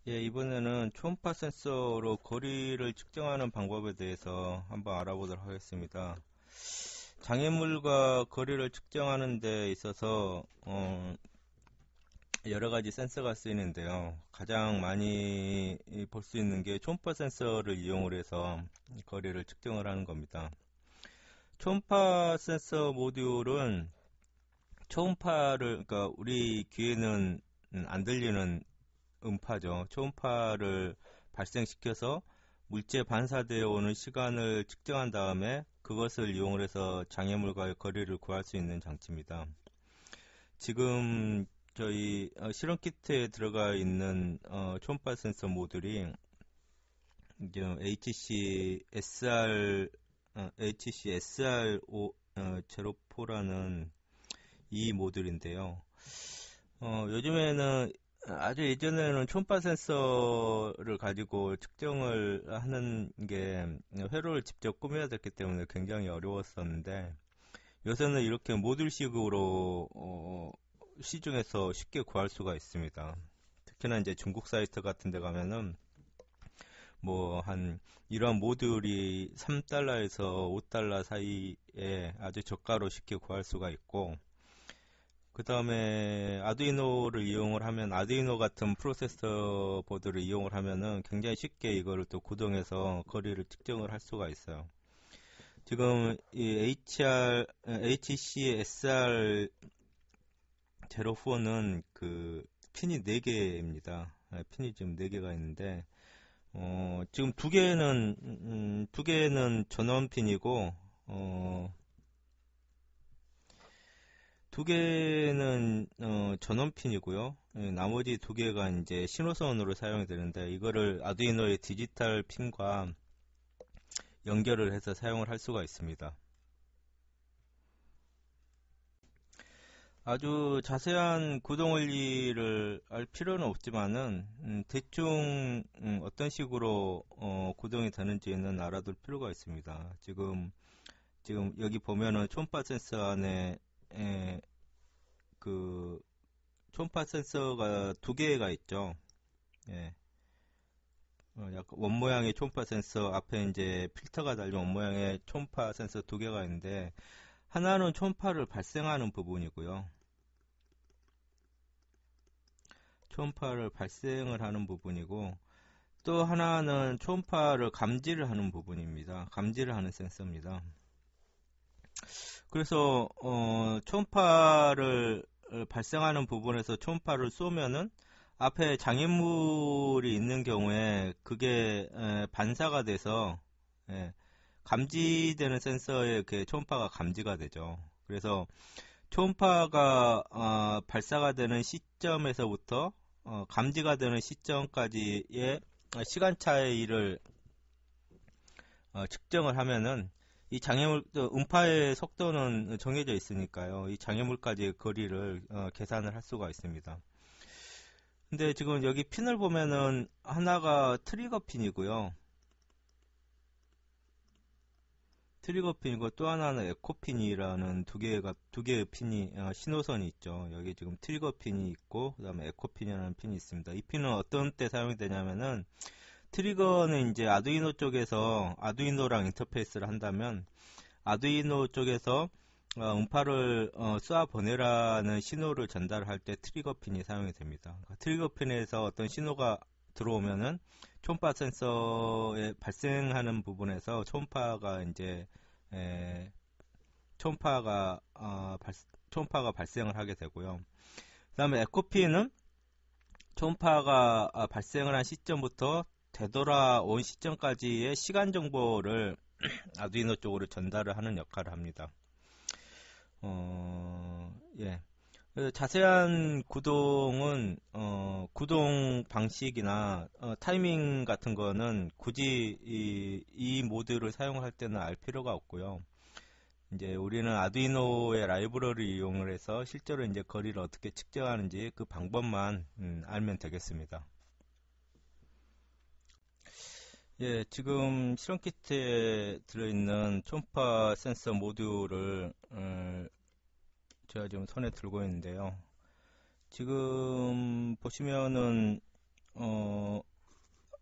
예, 이번에는 초음파 센서로 거리를 측정하는 방법에 대해서 한번 알아보도록 하겠습니다. 장애물과 거리를 측정하는 데 있어서 여러 가지 센서가 쓰이는데요. 가장 많이 볼 수 있는 게 초음파 센서를 이용을 해서 거리를 측정을 하는 겁니다. 초음파 센서 모듈은 초음파를, 그러니까 우리 귀에는 안 들리는 음파죠. 초음파를 발생시켜서 물체에 반사되어 오는 시간을 측정한 다음에 그것을 이용을 해서 장애물과의 거리를 구할 수 있는 장치입니다. 지금 저희 실험 키트에 들어가 있는 초음파 센서 모듈이 HC SR04라는 이 모듈인데요. 요즘에는 아주 예전에는 초음파 센서를 가지고 측정을 하는 게 회로를 직접 꾸며야 됐기 때문에 굉장히 어려웠었는데, 요새는 이렇게 모듈식으로 시중에서 쉽게 구할 수가 있습니다. 특히나 이제 중국 사이트 같은 데 가면은 이러한 모듈이 3달러에서 5달러 사이에 아주 저가로 쉽게 구할 수가 있고, 그 다음에 아두이노를 이용을 하면, 아두이노 같은 프로세서 보드를 이용을 하면은 굉장히 쉽게 이거를 또 구동해서 거리를 측정을 할 수가 있어요. 지금 이 HC SR04는 그 핀이 4개입니다. 핀이 지금 4개가 있는데, 지금 두 개는 전원 핀이고, 두 개는 전원 핀이고요. 나머지 두 개가 이제 신호선으로 사용이 되는데, 이거를 아두이노의 디지털 핀과 연결을 해서 사용을 할 수가 있습니다. 아주 자세한 구동 원리를 알 필요는 없지만은 대충 어떤 식으로 구동이 되는지는 알아둘 필요가 있습니다. 지금 여기 보면은 초음파 센서 안에 그 초음파 센서가 2개가 있죠. 예. 약간 원 모양의 초음파 센서 앞에 이제 필터가 달린 원 모양의 초음파 센서 2개가 있는데, 하나는 초음파를 발생하는 부분이고요. 초음파를 발생을 하는 부분이고, 또 하나는 초음파를 감지를 하는 부분입니다. 감지를 하는 센서입니다. 그래서 초음파를 발생하는 부분에서 초음파를 쏘면은 앞에 장애물이 있는 경우에 그게 반사가 돼서 감지되는 센서에 그 초음파가 감지가 되죠. 그래서 초음파가 발사가 되는 시점에서부터 감지가 되는 시점까지의 시간 차이를 측정을 하면은 이 장애물 음파의 속도는 정해져 있으니까요. 이 장애물까지의 거리를 계산을 할 수가 있습니다. 근데 지금 여기 핀을 보면은 하나가 트리거 핀이고요. 트리거 핀이고 또 하나는 에코 핀이라는 두 개의 핀이 신호선이 있죠. 여기 지금 트리거 핀이 있고 그다음에 에코 핀이라는 핀이 있습니다. 이 핀은 어떤 때 사용이 되냐면은, 트리거는 이제 아두이노 쪽에서 아두이노랑 인터페이스를 한다면 아두이노 쪽에서 음파를 쏘아 보내라는 신호를 전달할 때 트리거 핀이 사용이 됩니다. 그러니까 트리거 핀에서 어떤 신호가 들어오면은 초음파 센서에 발생하는 부분에서 초음파가 이제 초음파가 발생을 하게 되고요. 그다음에 에코핀은 초음파가 발생을 한 시점부터 되돌아온 시점까지의 시간 정보를 아두이노 쪽으로 전달을 하는 역할을 합니다. 예. 자세한 구동은 구동 방식이나 타이밍 같은 거는 굳이 이 모듈을 사용할 때는 알 필요가 없고요. 이제 우리는 아두이노의 라이브러리를 이용을 해서 실제로 이제 거리를 어떻게 측정하는지 그 방법만 알면 되겠습니다. 예, 지금 실험 키트에 들어있는 초음파 센서 모듈을 제가 지금 손에 들고 있는데요. 지금 보시면은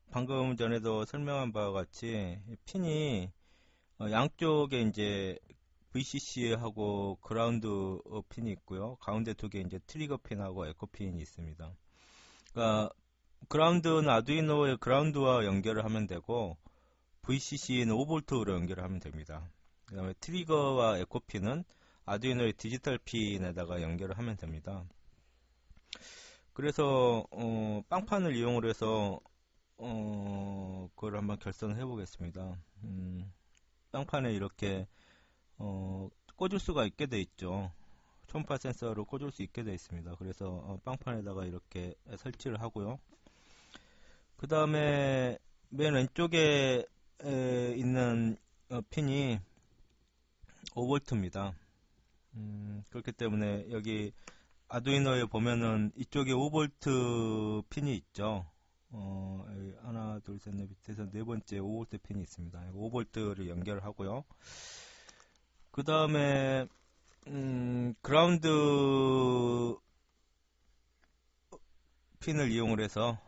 방금 전에도 설명한 바와 같이 핀이 양쪽에 이제 VCC하고 그라운드 핀이 있고요. 가운데 두 개 이제 트리거 핀하고 에코 핀이 있습니다. 그러니까 그라운드는 아두이노의 그라운드와 연결을 하면 되고 VCC는 5V로 연결을 하면 됩니다. 그 다음에 트리거와 에코 핀은 아두이노의 디지털 핀에다가 연결을 하면 됩니다. 그래서 빵판을 이용을 해서 그걸 한번 결선을 해 보겠습니다. 빵판에 이렇게 꽂을 수가 있게 돼 있죠. 초음파 센서로 꽂을 수 있게 돼 있습니다. 그래서 빵판에다가 이렇게 설치를 하고요. 그 다음에 맨 왼쪽에 있는 핀이 5V입니다. 그렇기 때문에 여기 아두이노에 보면은 이쪽에 5V 핀이 있죠. 하나, 둘, 셋, 넷 밑에서 네 번째 5V 핀이 있습니다. 5V를 연결을 하고요. 그 다음에 그라운드 핀을 이용을 해서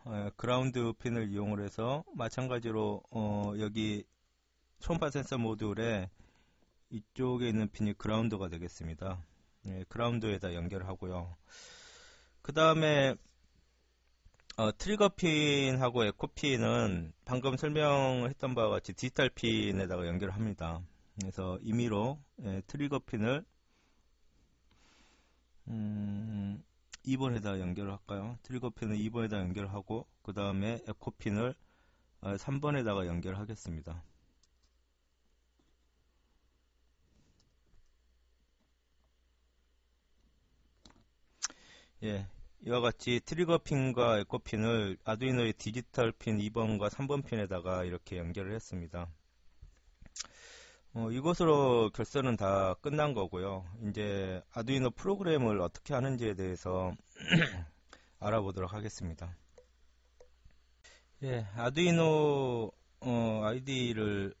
마찬가지로 여기 초음파 센서 모듈에 이쪽에 있는 핀이 그라운드가 되겠습니다. 그라운드에다 연결하고요. 그 다음에 트리거 핀하고 에코 핀은 방금 설명했던 바와 같이 디지털 핀에다가 연결합니다. 그래서 임의로 트리거 핀을 2번에다 연결을 할까요? 트리거 핀을 2번에다 연결하고 그 다음에 에코 핀을 3번에다가 연결하겠습니다. 예, 이와 같이 트리거 핀과 에코 핀을 아두이노의 디지털 핀 2번과 3번 핀에다가 이렇게 연결을 했습니다. 이것으로 결선은 다 끝난 거고요. 이제 아두이노 프로그램을 어떻게 하는지에 대해서 알아보도록 하겠습니다. 예, 아두이노 IDE를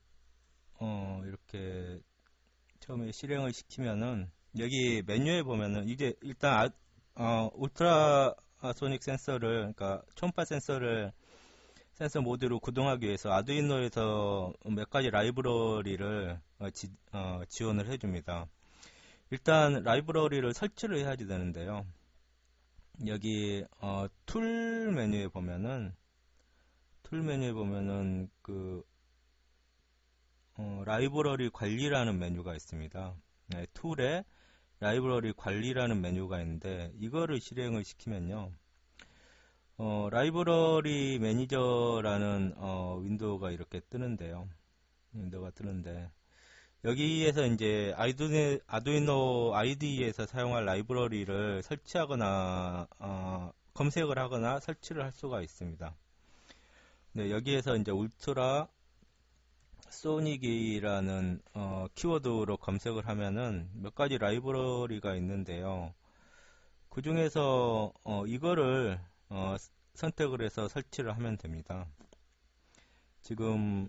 이렇게 처음에 실행을 시키면은 여기 메뉴에 보면은 이게 일단 울트라 소닉 센서를, 그러니까 초음파 센서를 센서 모듈로 구동하기 위해서 아두이노에서 몇 가지 라이브러리를 지원을 해줍니다. 일단 라이브러리를 설치를 해야지 되는데요. 여기 툴 메뉴에 보면은 그 라이브러리 관리라는 메뉴가 있습니다. 네, 툴에 라이브러리 관리라는 메뉴가 있는데 이거를 실행을 시키면요. 라이브러리 매니저라는 윈도우가 이렇게 뜨는데요. 여기에서 이제 아두이노 IDE에서 사용할 라이브러리를 설치하거나 검색을 하거나 설치를 할 수가 있습니다. 네, 여기에서 이제 울트라 소닉이라는 키워드로 검색을 하면은 몇 가지 라이브러리가 있는데요. 그 중에서 이거를 선택을 해서 설치를 하면 됩니다. 지금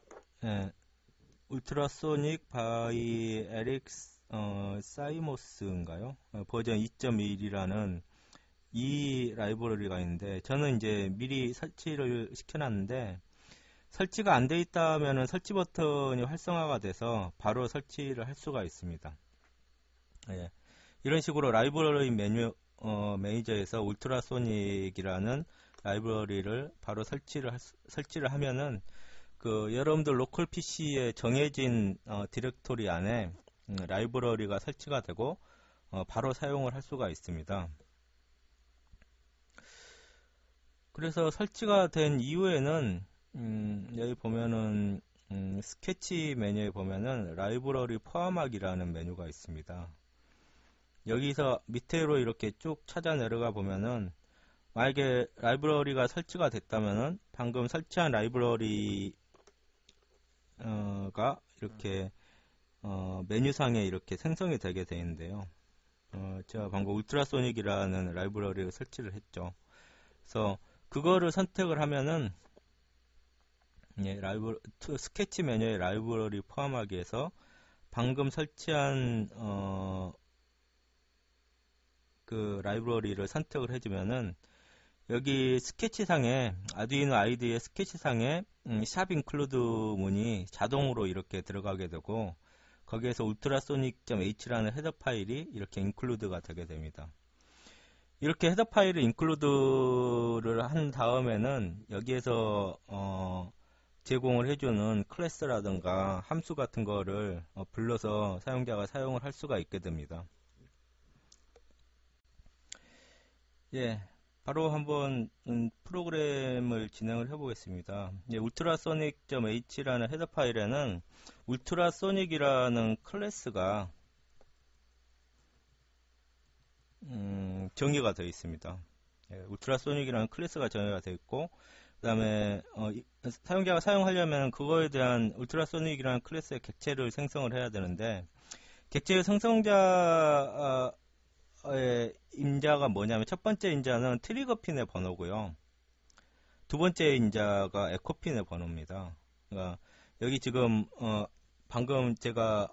울트라소닉 바이 에릭 사이모스인가요? 버전 2.1이라는 이 라이브러리가 있는데 저는 이제 미리 설치를 시켜놨는데 설치가 안 돼 있다면 설치 버튼이 활성화가 돼서 바로 설치를 할 수가 있습니다. 예. 이런 식으로 라이브러리 매니저에서 울트라소닉이라는 라이브러리를 바로 설치를 하면은 여러분들 로컬 PC에 정해진 디렉토리 안에 라이브러리가 설치가 되고 바로 사용을 할 수가 있습니다. 그래서 설치가 된 이후에는 여기 보면은 스케치 메뉴에 보면은 라이브러리 포함하기라는 메뉴가 있습니다. 여기서 밑으로 이렇게 쭉 찾아 내려가 보면은 만약에 라이브러리가 설치가 됐다면은 방금 설치한 라이브러리가 이렇게 메뉴상에 이렇게 생성이 되게 되는데요. 제가 방금 울트라소닉이라는 라이브러리를 설치를 했죠. 그래서 그거를 선택을 하면은 스케치 메뉴에 라이브러리 포함하기에서 방금 설치한 그 라이브러리를 선택을 해주면은 여기 스케치상에 아두이노 IDE의 스케치상에 샵 인클루드 문이 자동으로 이렇게 들어가게 되고 거기에서 ultrasonic.h라는 헤더 파일이 이렇게 인클루드가 되게 됩니다. 이렇게 헤더 파일을 인클루드를 한 다음에는 여기에서 제공을 해주는 클래스라든가 함수 같은 거를 불러서 사용자가 사용을 할 수가 있게 됩니다. 예, 바로 한번 프로그램을 진행을 해 보겠습니다. ultrasonic.h라는 헤더 파일에는 ultrasonic이라는 클래스가 정의가 되어 있습니다. 예, ultrasonic이라는 클래스가 정의가 되어 있고 그 다음에 사용자가 사용하려면 그거에 대한 ultrasonic이라는 클래스의 객체를 생성을 해야 되는데 객체의 생성자 임자가 뭐냐면 첫 번째 임자는 트리거 핀의 번호고요. 두 번째 임자가 에코 핀의 번호입니다. 그러니까 여기 지금 방금 제가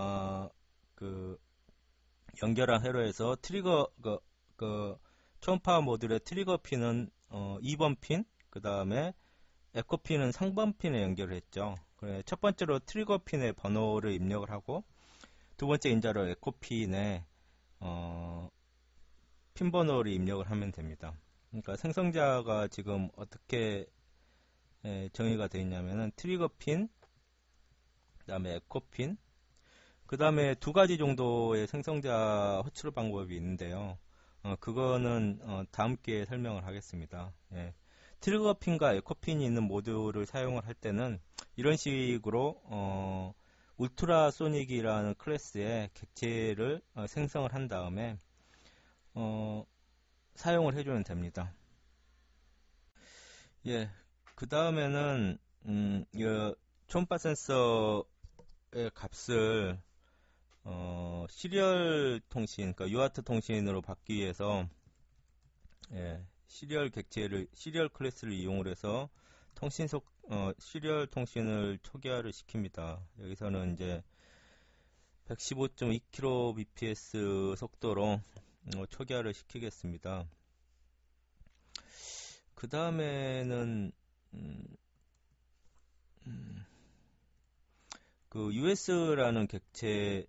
연결한 회로에서 트리거 초음파 모듈의 트리거 핀은 2번 핀, 그 다음에 에코 핀은 3번 핀에 연결을 했죠. 그래, 첫 번째로 트리거 핀의 번호를 입력을 하고 두 번째 임자로 에코 핀의 핀 번호를 입력을 하면 됩니다. 그러니까 생성자가 지금 어떻게 정의가 되어 있냐면은 트리거 핀, 그 다음에 에코 핀, 그 다음에 두 가지 정도의 생성자 호출 방법이 있는데요. 그거는 다음 기회에 설명을 하겠습니다. 예. 트리거 핀과 에코 핀이 있는 모듈을 사용을 할 때는 이런 식으로 울트라소닉이라는 클래스의 객체를 생성을 한 다음에 사용을 해주면 됩니다. 예, 그 다음에는 초음파 센서의 값을 시리얼 통신, 그러니까 UART 통신으로 받기 위해서 시리얼 클래스를 이용을 해서 시리얼 통신을 초기화를 시킵니다. 여기서는 이제 115.2kbps 속도로 초기화를 시키겠습니다. 그 다음에는 그 US라는 객체의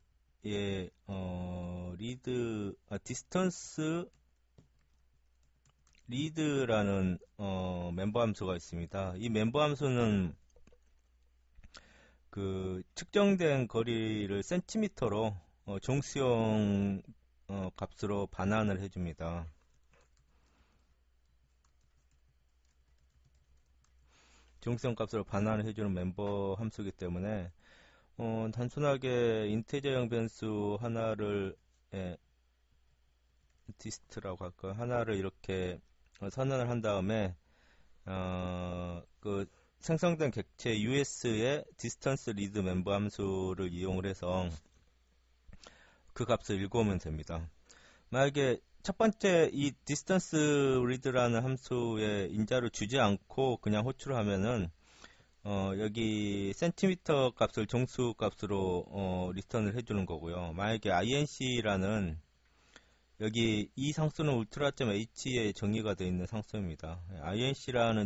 디스턴스 리드라는 멤버 함수가 있습니다. 이 멤버 함수는 그 측정된 거리를 센티미터로 종수형 값으로 반환을 해줍니다. 종수형 값으로 반환을 해주는 멤버 함수이기 때문에 단순하게 인테저형 변수 하나를 디스트라고 할까 하나를 이렇게 선언을 한 다음에 그 생성된 객체 US의 디스턴스 리드 멤버 함수를 이용을 해서 그 값을 읽어오면 됩니다. 만약에 첫 번째 이 디스턴스 리드라는 함수에 인자를 주지 않고 그냥 호출을 하면은 여기 센티미터 값을 정수 값으로 리턴을 해주는 거고요. 만약에 inc라는 여기 이 상수는 ultra.h에 정의가 되어 있는 상수입니다. inc라는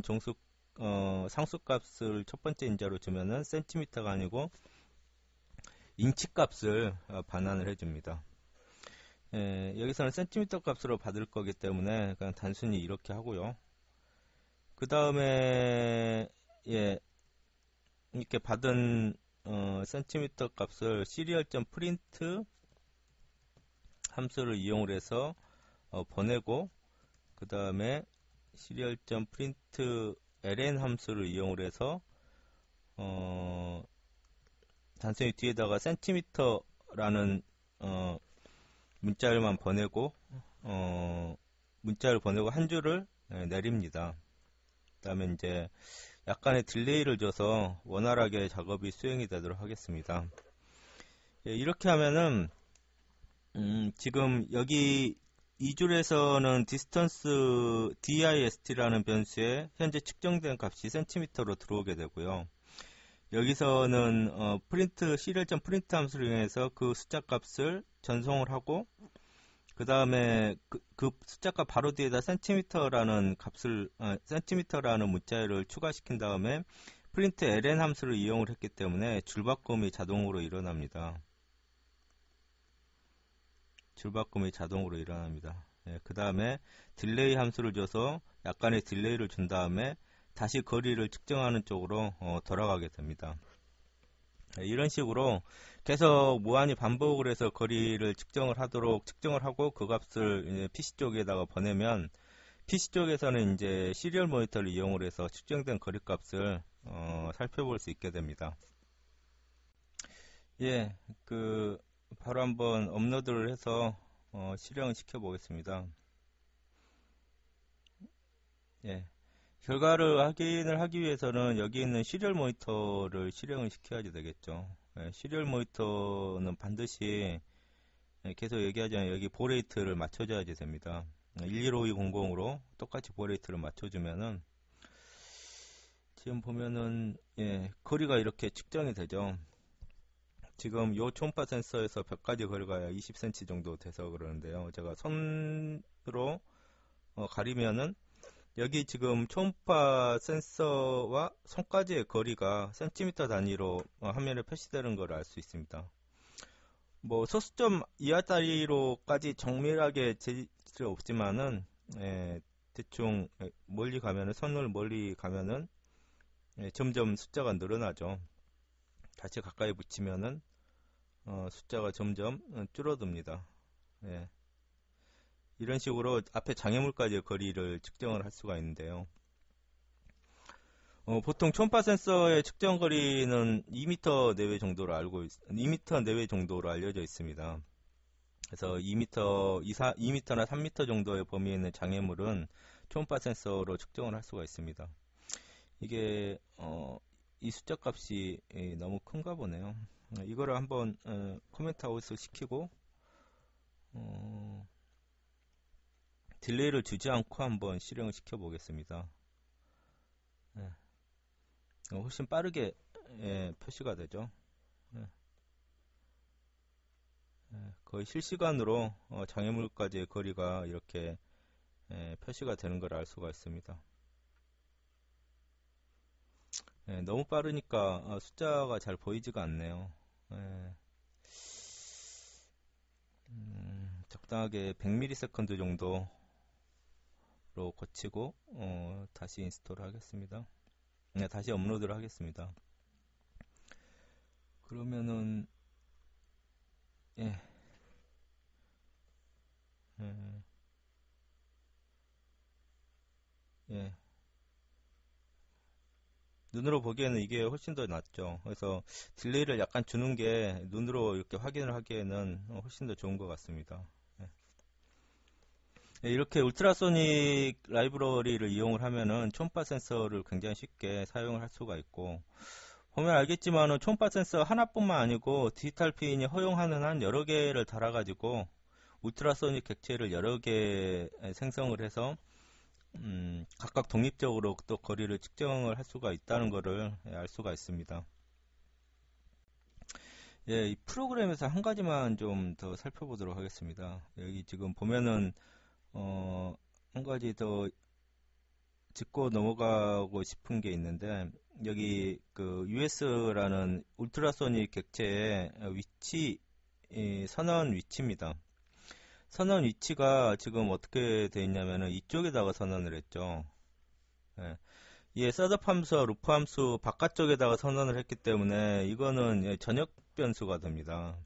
상수값을 첫 번째 인자로 주면은 센티미터가 아니고 인치 값을 반환을 해줍니다. 여기서는 센티미터 값으로 받을 거기 때문에 그냥 단순히 이렇게 하고요. 그 다음에 이렇게 받은 센티미터 값을 serial.print 함수를 이용을 해서 보내고 그 다음에 serial.print ln 함수를 이용을 해서 단순히 뒤에다가 센티미터라는 문자를만 보내고 문자를 보내고 한 줄을 내립니다. 그 다음에 이제 약간의 딜레이를 줘서 원활하게 작업이 수행이 되도록 하겠습니다. 이렇게 하면은 지금 여기 이 줄에서는 distance dist라는 변수에 현재 측정된 값이 센티미터로 들어오게 되고요. 여기서는 serial.print 함수를 이용해서 그 숫자 값을 전송을 하고 그 다음에 그 숫자값 바로 뒤에다 센티미터라는 값을 센티미터라는 문자열을 추가시킨 다음에 프린트 ln 함수를 이용을 했기 때문에 줄바꿈이 자동으로 일어납니다. 줄바꿈이 자동으로 일어납니다. 예, 그 다음에 딜레이 함수를 줘서 약간의 딜레이를 준 다음에 다시 거리를 측정하는 쪽으로 돌아가게 됩니다. 예, 이런 식으로 계속 무한히 반복을 해서 거리를 측정을 하고 그 값을 PC 쪽에다가 보내면 PC 쪽에서는 이제 시리얼 모니터를 이용을 해서 측정된 거리 값을 살펴볼 수 있게 됩니다. 예, 바로 한번 업로드를 해서 실행을 시켜 보겠습니다. 예, 결과를 확인을 하기 위해서는 여기 있는 시리얼 모니터를 실행을 시켜야지 되겠죠. 예, 시리얼 모니터는 반드시 계속 얘기하자면 여기 보레이트를 맞춰줘야지 됩니다. 115200으로 똑같이 보레이트를 맞춰주면은 지금 보면은 거리가 이렇게 측정이 되죠. 지금 요 초음파 센서에서 벽까지 거리가 20cm 정도 돼서 그러는데요. 제가 손으로 가리면은 여기 지금 초음파 센서와 손까지의 거리가 센티미터 단위로 화면에 표시되는 걸 알 수 있습니다. 뭐 소수점 이하짜리로까지 정밀하게 재질 없지만은 대충 멀리 가면은 손을 멀리 가면은 점점 숫자가 늘어나죠. 다시 가까이 붙이면은 숫자가 점점 줄어듭니다. 예. 이런 식으로 앞에 장애물까지의 거리를 측정을 할 수가 있는데요. 보통 초음파 센서의 측정 거리는 2m 내외 정도로 2m 내외 정도로 알려져 있습니다. 그래서 2m나 3m 정도의 범위에 있는 장애물은 초음파 센서로 측정을 할 수가 있습니다. 이게 이 숫자 값이 너무 큰가 보네요. 이거를 한번 코멘트 아웃을 시키고 딜레이를 주지 않고 한번 실행을 시켜 보겠습니다. 훨씬 빠르게 표시가 되죠. 거의 실시간으로 장애물까지의 거리가 이렇게 표시가 되는 걸 알 수가 있습니다. 너무 빠르니까 숫자가 잘 보이지가 않네요. 적당하게 100ms 정도로 거치고 다시 인스톨을 하겠습니다. 다시 업로드를 하겠습니다. 그러면은 눈으로 보기에는 이게 훨씬 더 낫죠. 그래서 딜레이를 약간 주는 게 눈으로 이렇게 확인을 하기에는 훨씬 더 좋은 것 같습니다. 이렇게 울트라소닉 라이브러리를 이용을 하면은 초음파 센서를 굉장히 쉽게 사용을 할 수가 있고, 보면 알겠지만은 초음파 센서 하나뿐만 아니고 디지털 핀이 허용하는 한 여러 개를 달아가지고 울트라소닉 객체를 여러 개 생성을 해서 각각 독립적으로 또 거리를 측정을 할 수가 있다는 것을 알 수가 있습니다. 이 프로그램에서 한 가지만 좀 더 살펴보도록 하겠습니다. 여기 지금 보면은 한 가지 더 짚고 넘어가고 싶은 게 있는데, 여기 US라는 울트라소닉 객체의 위치, 선언 위치입니다. 선언 위치가 지금 어떻게 되어 있냐면은 이쪽에다가 선언을 했죠. 이 셋업 함수와 루프 함수 바깥쪽에다가 선언을 했기 때문에 이거는 전역 변수가 됩니다.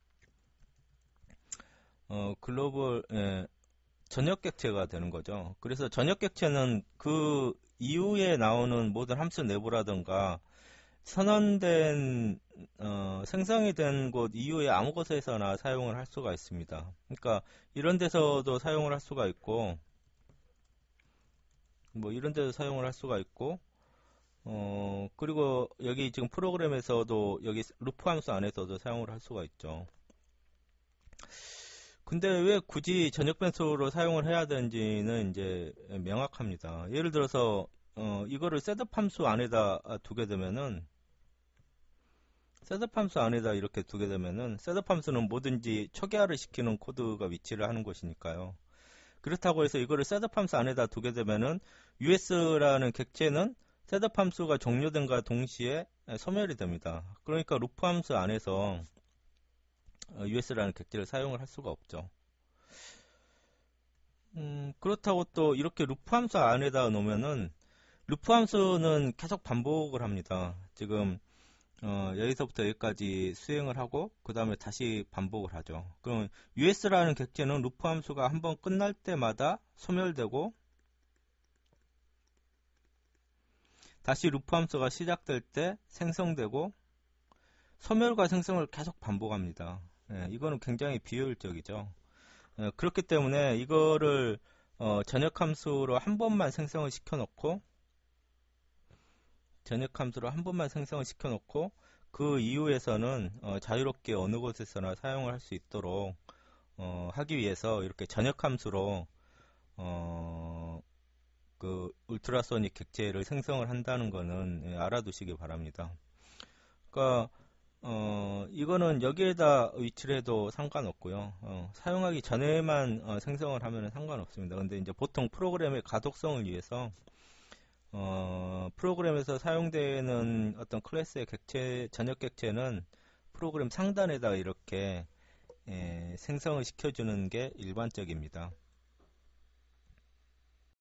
글로벌 전역 객체가 되는 거죠. 그래서 전역 객체는 그 이후에 나오는 모든 함수 내부라든가 선언된 생성이 된 곳 이후에 아무 곳에서나 사용을 할 수가 있습니다. 그러니까 이런 데서도 사용을 할 수가 있고, 뭐 이런 데서 사용을 할 수가 있고, 그리고 여기 지금 프로그램에서도 여기 루프 함수 안에서도 사용을 할 수가 있죠. 근데 왜 굳이 전역 변수로 사용을 해야 되는지는 이제 명확합니다. 예를 들어서 이거를 셋업 함수 안에다 두게 되면은 셋업 함수 안에다 이렇게 두게 되면은 셋업 함수는 뭐든지 초기화를 시키는 코드가 위치를 하는 것이니까요. 그렇다고 해서 이거를 셋업 함수 안에다 두게 되면은 us라는 객체는 셋업 함수가 종료된과 동시에 소멸이 됩니다. 그러니까 루프 함수 안에서 us라는 객체를 사용을 할 수가 없죠. 그렇다고 또 이렇게 루프 함수 안에다 놓으면은 루프 함수는 계속 반복을 합니다. 지금 여기서부터 여기까지 수행을 하고 그 다음에 다시 반복을 하죠. 그럼 us라는 객체는 루프 함수가 한번 끝날 때마다 소멸되고 다시 루프 함수가 시작될 때 생성되고 소멸과 생성을 계속 반복합니다. 이거는 굉장히 비효율적이죠. 그렇기 때문에 이거를 전역 함수로 한 번만 생성을 시켜놓고 그 이후에서는 자유롭게 어느 곳에서나 사용을 할 수 있도록 하기 위해서 이렇게 전역 함수로 그 울트라소닉 객체를 생성을 한다는 거는 알아두시기 바랍니다. 그러니까 이거는 여기에다 위치를 해도 상관없고요. 사용하기 전에만 생성을 하면 상관없습니다. 근데 이제 보통 프로그램의 가독성을 위해서 프로그램에서 사용되는 어떤 클래스의 객체, 전역 객체는 프로그램 상단에다 이렇게 생성을 시켜주는 게 일반적입니다.